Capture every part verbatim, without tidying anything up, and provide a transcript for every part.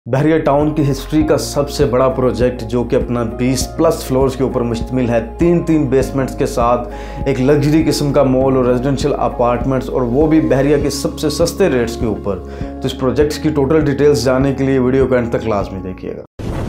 बहरिया town की history का सबसे बड़ा प्रोजेक्ट जो कि अपना बीस प्लस फ्लोर्स के ऊपर मुश्तमिल है, तीन तीन बेसमेंट्स के साथ एक लग्जरी किस्म का मॉल और रेजिडेंशियल अपार्टमेंट्स, और वो भी बहरिया के सबसे सस्ते रेट्स के ऊपर। तो इस प्रोजेक्ट्स की टोटल डिटेल्स जानने के लिए वीडियो को एंड तक क्लास में देखिएगा।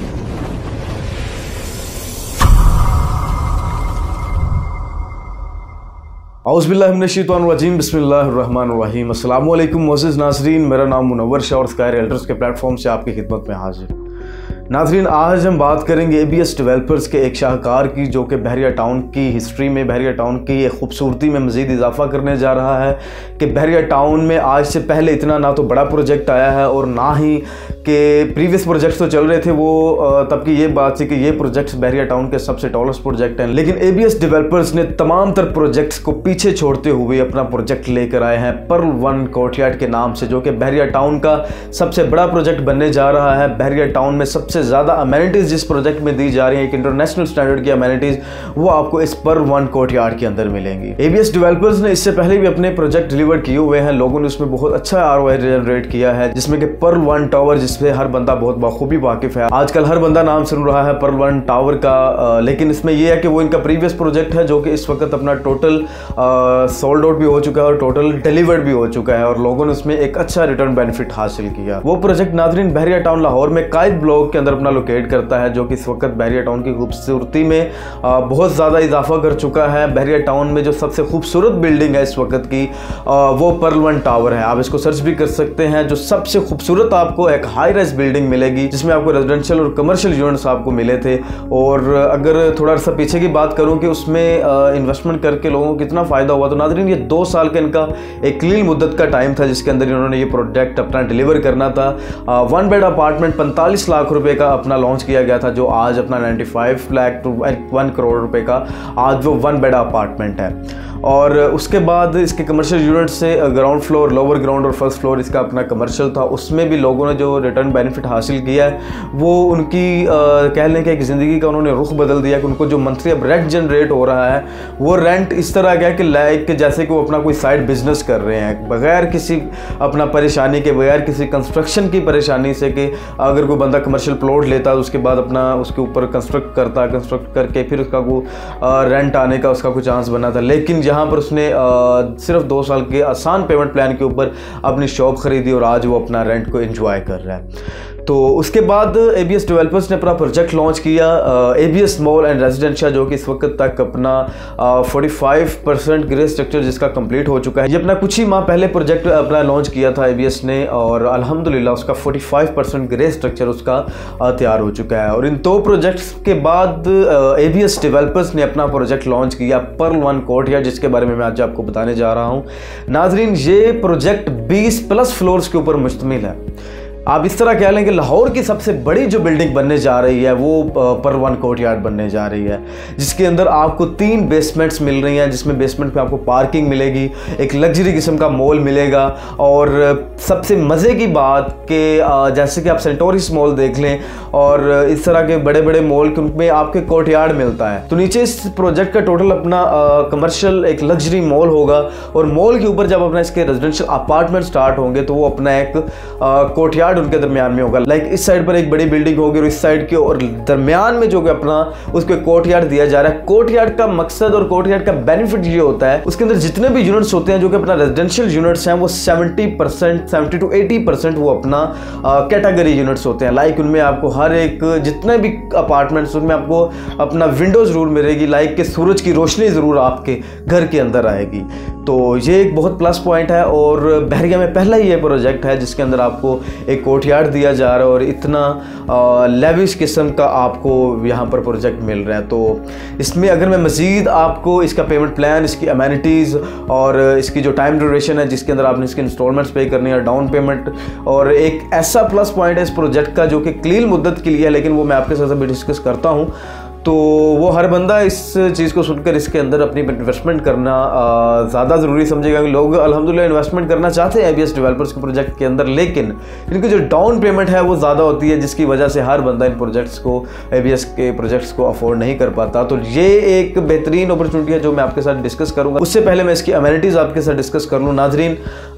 औज़ुबिल्लाहिमिनश्शैतानिर्रजीम, बिस्मिल्लाहिर्रहमानिर्रहीम। अस्सलाम वालेकुम मोअज़्ज़िज़ नाज़रीन, मेरा नाम मुनव्वर शाह और स्काई रियल्टर्स के प्लेटफॉर्म से आपकी खिदमत में हाजिर। नाज़रीन, आज हम बात करेंगे एबीएस डेवलपर्स के एक शाहकार की, जो कि बहरिया टाउन की हिस्ट्री में, बहरिया टाउन की एक खूबसूरती में मज़ीद इजाफा करने जा रहा है। कि बहरिया टाउन में आज से पहले इतना ना तो बड़ा प्रोजेक्ट आया है और ना ही कि प्रीवियस प्रोजेक्ट्स तो चल रहे थे, वो तब की ये बात थी कि ये प्रोजेक्ट्स बहरिया टाउन के सबसे टॉलेस्ट प्रोजेक्ट हैं। लेकिन एबीएस डेवलपर्स ने तमाम तर प्रोजेक्ट्स को पीछे छोड़ते हुए अपना प्रोजेक्ट लेकर आए हैं पर्ल वन कोर्टयार्ड के नाम से, जो कि बहरिया टाउन का सबसे बड़ा प्रोजेक्ट बनने जा रहा है। बहरिया टाउन में सबसे ज़्यादा अमेनिटीज़ जिस प्रोजेक्ट में दी जा रही है, एक इंटरनेशनल स्टैंडर्ड की अमेनिटीज़, वो आपको इस पर्ल वन कोर्टयार्ड के अंदर मिलेंगी। एबीएस डेवलपर्स ने इससे पहले भी अपने प्रोजेक्ट डिलीवर किए हुए हैं, लोगों ने उसमें बहुत अच्छा आरओआई जनरेट किया है, जिसमें कि पर्ल वन टावर, जिसपे हर बंदा बहुत बखूबी वाकिफ है। आजकल हर बंदा नाम सुन रहा है पर्ल वन टावर का, आ, लेकिन इसमें यह है कि वो इनका प्रीवियस प्रोजेक्ट है, जो कि इस वक्त अपना टोटल सोल्ड आउट भी हो चुका है और टोटल डिलीवर्ड भी हो चुका है, और लोगों ने उसमें एक अच्छा रिटर्न बेनिफिट हासिल किया। वो प्रोजेक्ट नाज़रीन बहरिया टाउन लाहौर में कायद ब्लॉक के अंदर अपना लोकेट करता है, जो कि इस वक्त बहरिया टाउन की खूबसूरती में आ, बहुत ज़्यादा इजाफा कर चुका है। बहरिया टाउन में जो सबसे खूबसूरत बिल्डिंग है इस वक्त की, आ, वो पर्ल वन टावर है। आप इसको सर्च भी कर सकते हैं। जो सबसे खूबसूरत आपको एक हाई राइज बिल्डिंग मिलेगी, जिसमें आपको रेजिडेंशियल और कमर्शियल यूनिट्स आपको मिले थे। और अगर थोड़ा सा पीछे की बात करूं कि उसमें इन्वेस्टमेंट करके लोगों को कितना फ़ायदा हुआ, तो नाज़रीन ये दो साल का इनका एक क्लीन मुद्दत का टाइम था, जिसके अंदर इन्होंने ये प्रोजेक्ट अपना डिलीवर करना था। वन बेड अपार्टमेंट पैंतालीस लाख रुपए का अपना लॉन्च किया गया था, जो आज अपना पचानवे लाख टू वन करोड़ रुपए का आज वो वन बेड अपार्टमेंट है। और उसके बाद इसके कमर्शियल यूनिट से ग्राउंड फ्लोर, लोअर ग्राउंड और फर्स्ट फ्लोर इसका अपना कमर्शियल था। उसमें भी लोगों ने जो रिटर्न बेनिफिट हासिल किया है, वो उनकी आ, कह लें कि एक ज़िंदगी का उन्होंने रुख बदल दिया कि उनको जो मंथली अब रेंट जनरेट हो रहा है, वो रेंट इस तरह गया कि लाइक कि जैसे कि वो अपना कोई साइड बिजनेस कर रहे हैं, बगैर किसी अपना परेशानी के, बगैर किसी कंस्ट्रक्शन की परेशानी से। कि अगर कोई बंदा कमर्शियल प्लॉट लेता है, उसके बाद अपना उसके ऊपर कंस्ट्रक्ट करता, कंस्ट्रक्ट करके फिर उसका को रेंट आने का उसका कोई चांस बना था। लेकिन यहाँ पर उसने आ, सिर्फ दो साल के आसान पेमेंट प्लान के ऊपर अपनी शॉप खरीदी और आज वो अपना रेंट को एंजॉय कर रहा है। तो उसके बाद एबीएस डेवलपर्स ने अपना प्रोजेक्ट लॉन्च किया, एबीएस मॉल एंड रेजिडेंशियल, जो कि इस वक्त तक अपना पैंतालीस परसेंट ग्रे स्ट्रक्चर जिसका कंप्लीट हो चुका है। ये अपना कुछ ही माह पहले प्रोजेक्ट अपना लॉन्च किया था एबीएस ने, और अल्हम्दुलिल्लाह उसका पैंतालीस परसेंट ग्रे स्ट्रक्चर उसका तैयार हो चुका है। और इन दो प्रोजेक्ट्स के बाद एबीएस डेवलपर्स ने अपना प्रोजेक्ट लॉन्च किया पर्ल वन कोर्टयार्ड, जिसके बारे में मैं आज आपको बताने जा रहा हूँ। नाजरीन, ये प्रोजेक्ट बीस प्लस फ्लोर्स के ऊपर मुश्तमिल है। आप इस तरह कह लें कि लाहौर की सबसे बड़ी जो बिल्डिंग बनने जा रही है, वो पर्ल वन कोर्टयार्ड बनने जा रही है, जिसके अंदर आपको तीन बेसमेंट्स मिल रही हैं, जिसमें बेसमेंट पे आपको पार्किंग मिलेगी, एक लग्जरी किस्म का मॉल मिलेगा। और सबसे मज़े की बात कि जैसे कि आप सेंटोरिस मॉल देख लें और इस तरह के बड़े बड़े मॉल में आपके कोर्टयार्ड मिलता है, तो नीचे इस प्रोजेक्ट का टोटल अपना कमर्शियल एक लग्जरी मॉल होगा। और मॉल के ऊपर जब अपना इसके रेजिडेंशियल अपार्टमेंट स्टार्ट होंगे, तो वो अपना एक कोर्टयार्ड उनके दरमियान में होगा। लाइक इस साइड पर एक बड़ी बिल्डिंग होगी और इस साइड के और दरमियान में जो कि अपना उसके कोर्टयार्ड दिया जा रहा है। कोर्टयार्ड का मकसद और कोर्टयार्ड का बेनिफिट ये होता है, उसके अंदर जितने भी यूनिट्स होते हैं जो कि अपना रेजिडेंशियल यूनिट्स हैं, वो seventy percent seventy two eighty percent वो अपना कैटेगरी यूनिट्स होते हैं। लाइक उनमें आपको हर एक जितने भी अपार्टमेंट्स, उनमें आपको अपना विंडो जरूर मिलेगी, लाइक कि सूरज की रोशनी जरूर आपके घर के अंदर आएगी। तो ये एक बहुत प्लस पॉइंट है। और बहरिया में पहला ही ये प्रोजेक्ट है जिसके अंदर आपको एक कोर्टयार्ड दिया जा रहा है और इतना लेविश किस्म का आपको यहाँ पर प्रोजेक्ट मिल रहा है। तो इसमें अगर मैं मज़ीद आपको इसका पेमेंट प्लान, इसकी अमेनिटीज़ और इसकी जो टाइम ड्यूरेशन है जिसके अंदर आपने इसके इंस्टॉलमेंट्स पे करनी है, डाउन पेमेंट, और एक ऐसा प्लस पॉइंट है इस प्रोजेक्ट का जो कि क्लीन मुद्दत के लिए है, लेकिन वो मैं आपके साथ अभी डिस्कस करता हूँ। तो वो हर बंदा इस चीज़ को सुनकर इसके अंदर अपनी इन्वेस्टमेंट करना ज़्यादा ज़रूरी समझेगा। कि लोग अल्हम्दुलिल्लाह इन्वेस्टमेंट करना चाहते हैं एबीएस डेवलपर्स के प्रोजेक्ट के अंदर, लेकिन इनकी जो डाउन पेमेंट है वो ज़्यादा होती है, जिसकी वजह से हर बंदा इन प्रोजेक्ट्स को एबीएस के प्रोजेक्ट्स को अफोर्ड नहीं कर पाता। तो ये एक बेहतरीन अपॉर्चुनिटी है जो मैं आपके साथ डिस्कस करूँगा। उससे पहले मैं इसकी अमेनिटीज़ आपके साथ डिस्कस कर लूँ। नाजरीन,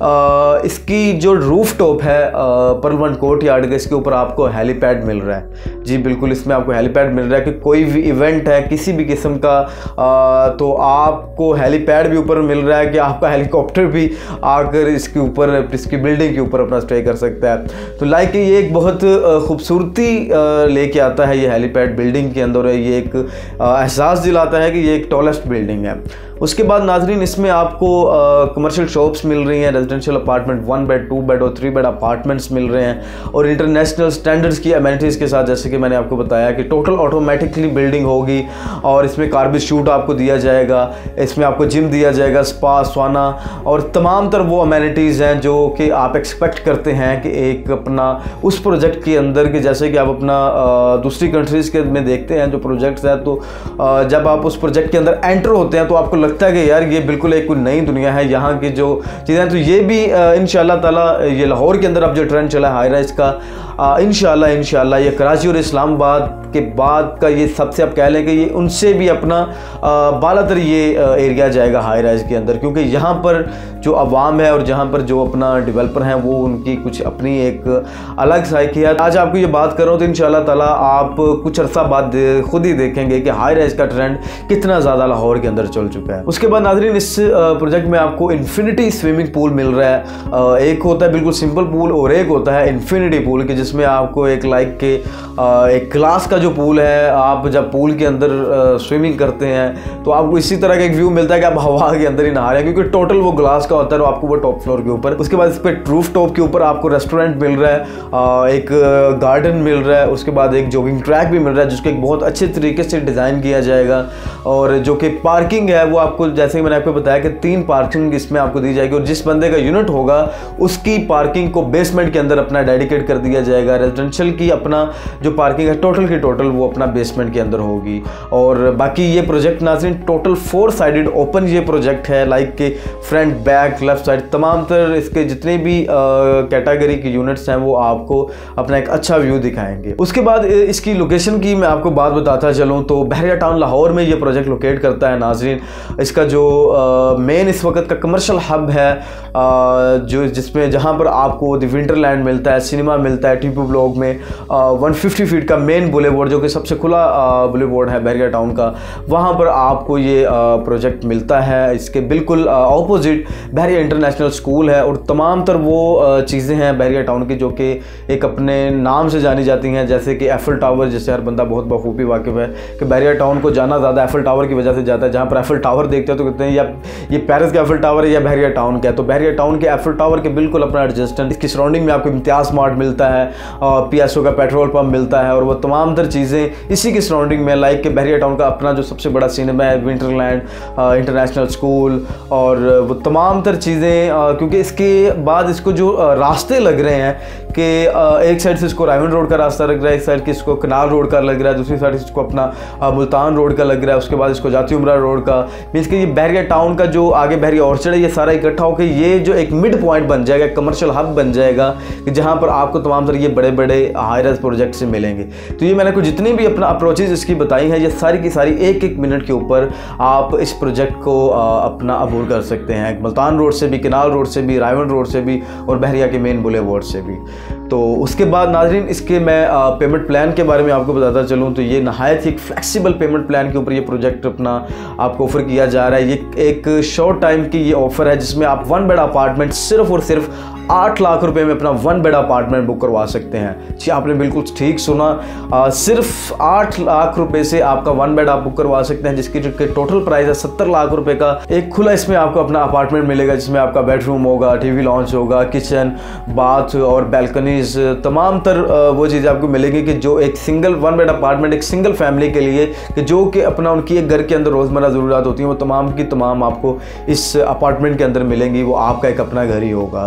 इसकी जो रूफ टॉप है पर्ल वन कोर्टयार्ड का, इसके ऊपर आपको हेलीपैड मिल रहा है। जी बिल्कुल, इसमें आपको हेलीपैड मिल रहा है कि कोई भी इवेंट है किसी भी किस्म का आ, तो आपको हेलीपैड भी ऊपर मिल रहा है कि आपका हेलीकॉप्टर भी आकर इसके ऊपर, इसकी बिल्डिंग के ऊपर अपना स्टे कर सकता है। तो लाइक ये एक बहुत खूबसूरती लेके आता है ये हेलीपैड बिल्डिंग के अंदर। ये एक एहसास दिलाता है कि ये एक टॉलेस्ट बिल्डिंग है। उसके बाद नाजरीन, इसमें आपको कमर्शियल शॉप्स मिल रही हैं, residential apartment, one bed, two bed और थ्री बेड अपार्टमेंट्स मिल रहे हैं, और इंटरनेशनल स्टैंडर्ड्स की अमेनिटीज़ के साथ, जैसे कि मैंने आपको बताया कि टोटल ऑटोमेटिकली बिल्डिंग होगी, और इसमें कार्बेट शूट आपको दिया जाएगा, इसमें आपको जिम दिया जाएगा, स्पा, स्वाना और तमाम तर वो अमेनिटीज़ हैं जो कि आप एक्सपेक्ट करते हैं कि एक अपना उस प्रोजेक्ट के अंदर, कि जैसे कि आप अपना दूसरी कंट्रीज़ के में देखते हैं जो प्रोजेक्ट्स हैं, तो जब आप उस प्रोजेक्ट के अंदर एंटर होते हैं तो आपको लगता है कि यार ये बिल्कुल एक कोई नई दुनिया है, यहाँ की जो चीज़ें। तो ये भी इंशाल्लाह ताला ये लाहौर के अंदर अब जो ट्रेंड चला है हाई राइज का, इंशाल्लाह इंशाल्लाह ये कराची और इस्लामाबाद के बाद का ये सबसे आप कह लें कि ये उनसे भी अपना बालातर ये एरिया जाएगा हाई राइज के अंदर, क्योंकि यहाँ पर जो अवाम है और जहाँ पर जो अपना डेवलपर हैं वो उनकी कुछ अपनी एक अलग साइकी है। आज आपको ये बात कर रहा हूँ तो इंशाल्लाह ताला आप कुछ अरसा बाद खुद ही देखेंगे कि हाई राइज का ट्रेंड कितना ज़्यादा लाहौर के अंदर चल चुका है। उसके बाद नाजरीन, इस प्रोजेक्ट में आपको इन्फिनिटी स्विमिंग पूल मिल रहा है। एक होता है बिल्कुल सिंपल पूल और एक होता है इन्फिनिटी पूल, कि जिसमें आपको एक लाइक के एक ग्लास का जो पूल है, आप जब पूल के अंदर स्विमिंग करते हैं तो आपको इसी तरह का एक व्यू मिलता है कि आप हवा के अंदर ही नहा रहे हैं, क्योंकि टोटल वो ग्लास का होता है, आपको वो टॉप फ्लोर के ऊपर। उसके बाद इस पर रूफ टॉप के ऊपर आपको रेस्टोरेंट मिल रहा है, एक गार्डन मिल रहा है, उसके बाद एक जॉगिंग ट्रैक भी मिल रहा है जिसको एक बहुत अच्छे तरीके से डिज़ाइन किया जाएगा, और जो कि पार्किंग है वो आपको, जैसे कि मैंने आपको बताया कि तीन पार्किंग इसमें आपको दी जाएगी, और जिस बंदे का यूनिट होगा उसकी पार्किंग को बेसमेंट के अंदर अपना डेडिकेट कर दिया जाएगा। रेजिडेंशियल की अपना जो पार्किंग है टोटल की टोटल वो अपना बेसमेंट के अंदर होगी। और बाकी ये प्रोजेक्ट नाज़रीन टोटल फोर साइडेड ओपन ये प्रोजेक्ट है, लाइक के फ्रंट, बैक, लेफ्ट साइड तमाम तर इसके जितने भी कैटेगरी के यूनिट्स हैं वो आपको अपना एक अच्छा व्यू दिखाएंगे। उसके बाद इसकी लोकेशन की मैं आपको बात बताता चलूँ तो बहरिया टाउन लाहौर में ये प्रोजेक्ट लोकेट करता है नाज़रीन। इसका जो मेन इस वक्त का कमर्शियल हब है, आ, जो जिसमें जहाँ पर आपको द विंटरलैंड मिलता है, सिनेमा मिलता है, टीपू ब्लॉक में वन फिफ्टी फीट का मेन बुलेवार्ड जो कि सबसे खुला बुलेवार्ड है बहरिया टाउन का, वहाँ पर आपको ये प्रोजेक्ट मिलता है। इसके बिल्कुल ऑपोजिट बहरिया इंटरनेशनल स्कूल है, और तमाम तर वो चीज़ें हैं बहरिया टाउन की जो कि एक अपने नाम से जानी जाती हैं, जैसे कि एफिल टावर, जिससे हर बंदा बहुत बखूबी वाकिफ़ है कि बहरिया टाउन को जाना ज़्यादा एफिल टावर की वजह से जाता है। जहाँ पर एफिल टावर देखते हैं तो कहते हैं या ये पेरिस का एफिल टावर है या बहरिया टाउन का है, तो बहरिया टाउन के एफिल टावर के बिल्कुल अपना एडजस्टेंट, इसकी सराउंडिंग में आपको इम्तियाज़ मार्ट मिलता है, पी एस ओ का पेट्रोल पंप मिलता है, और वो तमाम तर चीज़ें इसी की सराउंडिंग में, लाइक के बहरिया टाउन का अपना जो सबसे बड़ा सिनेमा है, विंटरलैंड इंटरनेशनल स्कूल, और वो तमाम तर चीज़ें, क्योंकि इसके बाद इसको जो रास्ते लग रहे हैं कि एक साइड से इसको रायवन रोड का रास्ता लग रहा है, एक साइड के इसको कनाल रोड का लग रहा है, दूसरी साइड से इसको अपना मुल्तान रोड का लग रहा है, उसके बाद इसको जाती उमरा रोड का, मीन्स कि ये बहरिया टाउन का जो आगे बहरिया ऑर्चर्ड है ये सारा इकट्ठा होकर ये जो एक मिड पॉइंट बन जाएगा, कमर्शियल हब बन जाएगा, कि जहाँ पर आपको तमाम तरह ये बड़े बड़े हाई राइज प्रोजेक्ट से मिलेंगे। तो ये मैंने कुछ जितनी भी अपना अप्रोचेज इसकी बताई हैं, ये सारी की सारी एक एक मिनट के ऊपर आप इस प्रोजेक्ट को अपना अबूर कर सकते हैं, मुल्तान रोड से भी, कनाल रोड से भी, रायवन रोड से भी, और बहरिया के मेन बुलेवार्ड से भी। तो उसके बाद नाजरीन इसके मैं पेमेंट प्लान के बारे में आपको बताता चलूँ तो ये नहायत ही एक फ्लेक्सिबल पेमेंट प्लान के ऊपर ये प्रोजेक्ट अपना आपको ऑफर किया जा रहा है। ये एक शॉर्ट टाइम की ये ऑफर है जिसमें आप वन बेड अपार्टमेंट सिर्फ और सिर्फ आठ लाख रुपए में अपना वन बेड अपार्टमेंट बुक करवा सकते हैं। जी आपने बिल्कुल ठीक सुना, आ, सिर्फ आठ लाख रुपए से आपका वन बेड आप बुक करवा सकते हैं, जिसकी टोटल प्राइस है सत्तर लाख रुपए का। एक खुला इसमें आपको अपना अपार्टमेंट मिलेगा जिसमें आपका बेडरूम होगा, टीवी लॉन्च होगा, किचन, बाथ और बैल्कनीज, तमाम तर वो चीज़ें आपको मिलेंगी कि जो एक सिंगल वन बेड अपार्टमेंट एक सिंगल फैमिली के लिए, कि जो कि अपना उनकी एक घर के अंदर रोज़मर्रा ज़रूरत होती हैं वो तमाम की तमाम आपको इस अपार्टमेंट के अंदर मिलेंगी, वो आपका एक अपना घर ही होगा। उसके बाद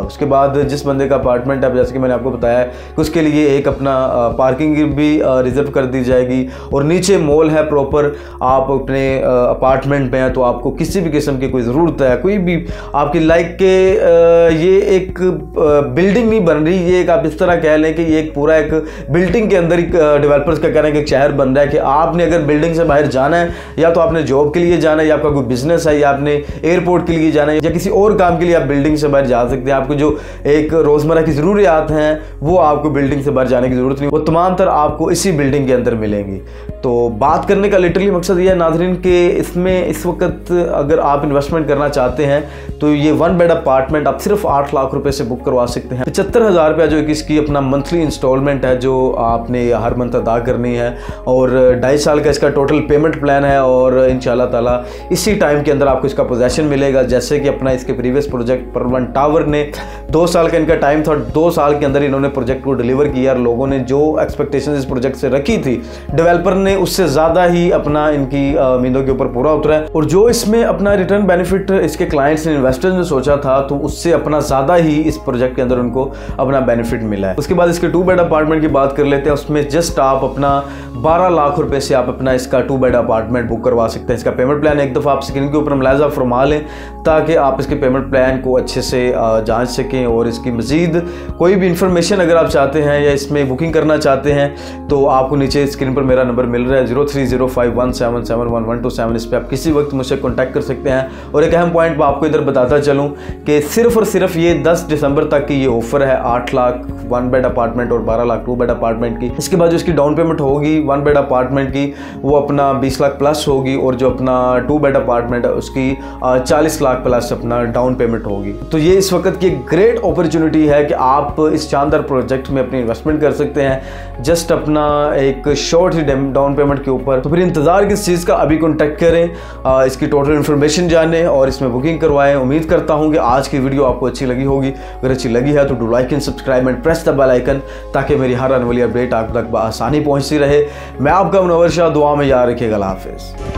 बाद जिस बंदे का अपार्टमेंट है, जैसे कि मैंने आपको बताया कि उसके लिए एक अपना पार्किंग भी रिजर्व कर दी जाएगी और नीचे मॉल है प्रॉपर। आप अपने अपार्टमेंट में हैं तो आपको किसी भी किस्म की कोई ज़रूरत है, कोई भी आपकी लाइक के ये एक बिल्डिंग नहीं बन रही, ये एक आप इस तरह कह लें कि ये एक पूरा एक बिल्डिंग के अंदर एक डेवलपर्स का कहना है कि एक शहर बन रहा है कि आपने अगर बिल्डिंग से बाहर जाना है, या तो आपने जॉब के लिए जाना है, या आपका कोई बिजनेस है, या आपने एयरपोर्ट के लिए जाना है, या किसी और काम के लिए आप बिल्डिंग से बाहर जा सकते हैं। आपको जो एक रोज़मर्रा की ज़रूरियात हैं वो आपको बिल्डिंग से बाहर जाने की ज़रूरत नहीं, वो तमाम तर आपको इसी बिल्डिंग के अंदर मिलेंगी। तो बात करने का लिटरली मकसद ये है नाज़रीन कि इसमें इस वक्त अगर आप इन्वेस्टमेंट करना चाहते हैं तो ये वन बेड अपार्टमेंट आप सिर्फ आठ लाख रुपए से बुक करवा सकते हैं। पचहत्तर हज़ार रुपया जो इसकी अपना मंथली इंस्टॉलमेंट है जो आपने हर मंथ अदा करनी है, और ढाई साल का इसका टोटल पेमेंट प्लान है, और इंशाल्लाह ताला इसी टाइम के अंदर आपको इसका पोजेसन मिलेगा। जैसे कि अपना इसके प्रीवियस प्रोजेक्ट परवन टावर ने दो साल का इनका टाइम था, दो साल के अंदर इन्होंने प्रोजेक्ट को डिलीवर किया, और लोगों ने जो एक्सपेक्टेशन इस प्रोजेक्ट से रखी थी डेवलपर ने उससे ज़्यादा ही अपना इनकी उम्मीदों के ऊपर पूरा उतरा है। और जो इसमें अपना रिटर्न बेनिफिट इसके क्लाइंट्स ने, इन्वेस्टर्स ने सोचा था, तो उससे अपना ज़्यादा ही इस प्रोजेक्ट के अंदर उनको अपना बेनिफिट मिला है। उसके बाद इसके टू बेड अपार्टमेंट की बात कर लेते हैं। उसमें जस्ट आप अपना बारह लाख रुपए से आप अपना इसका टू बेड अपार्टमेंट बुक करवा सकते हैं। इसका पेमेंट प्लान एक दफ़ा आप स्क्रीन के ऊपर मुलाहिजा फरमा लें ताकि आप इसके पेमेंट प्लान को अच्छे से जांच सकें, और इसकी मज़ीद कोई भी इंफॉर्मेशन अगर आप चाहते हैं या इसमें बुकिंग करना चाहते हैं तो आपको नीचे स्क्रीन पर मेरा नंबर मिल रहा है zero three zero five one seven seven one one two seven. इस पर आप किसी वक्त मुझसे कॉन्टैक्ट कर सकते हैं। और एक अहम पॉइंट मैं आपको इधर बताता चलूँ कि सिर्फ और सिर्फ ये दस दिसंबर तक की ये ऑफर है, आठ लाख वन बेड अपार्टमेंट और बारह लाख टू बेड अपार्टमेंट की। इसके बाद जो इसकी डाउन पेमेंट होगी वन बेड अपार्टमेंट की वो अपना बीस लाख प्लस होगी, और जो अपना टू बेड अपार्टमेंट है उसकी चालीस लाख प्लस अपना डाउन पेमेंट होगी। तो ये इस वक्त की ग्रेट अपॉर्चुनिटी है कि आप इस शानदार प्रोजेक्ट में अपनी इन्वेस्टमेंट कर सकते हैं जस्ट अपना एक शॉर्ट ही डाउन पेमेंट के ऊपर। तो फिर इंतजार किस चीज़ का, अभी कॉन्टैक्ट करें, इसकी टोटल इन्फॉर्मेशन जानें और इसमें बुकिंग करवाएं। उम्मीद करता हूं कि आज की वीडियो आपको अच्छी लगी होगी। अगर अच्छी लगी है तो do like and subscribe and press the bell icon ताकि मेरी हर आने वाली अपडेट आप तक आसानी पहुंचती रहे। मैं आपका मुनव्वर शाह, दुआ में याद रखिएगा। अल्लाह हाफिज़।